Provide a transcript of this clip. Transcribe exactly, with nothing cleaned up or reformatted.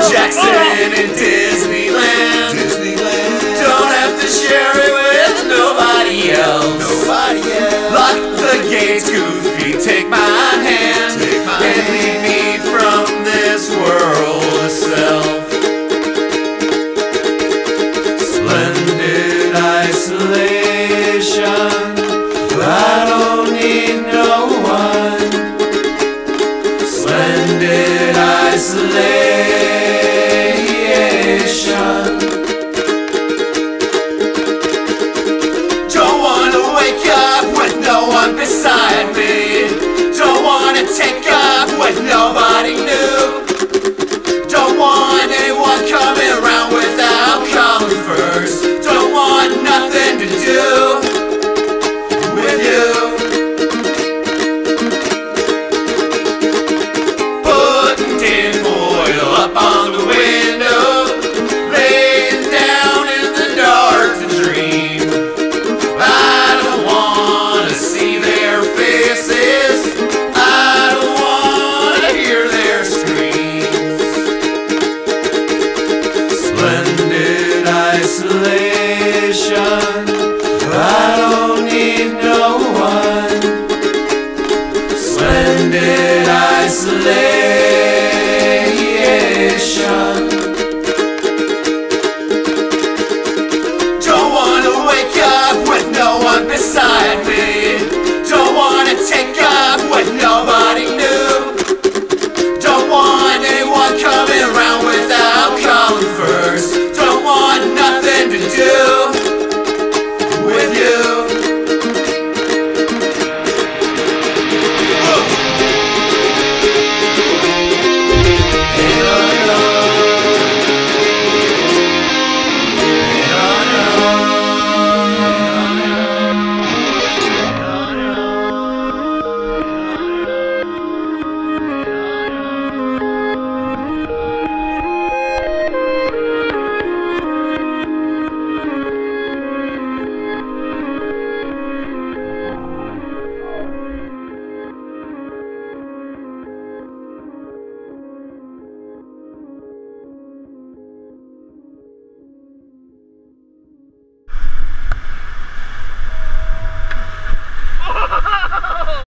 Jackson and Disneyland. Disneyland. Don't have to share it with nobody else. Nobody else. Lock the gates, Goofy, take my hand, Take my and hand. lead me from this world of self. Splendid isolation, I don't need no one. Splendid isolation. Don't wanna wake up with no one beside me. Don't wanna take up with nobody new. Don't want anyone coming around without coming first. Don't want nothing to do with you. Putting tin foil up on the window, laying down in the dark to dream. I don't wanna see their faces, I don't wanna hear their screams. Splendid isolation.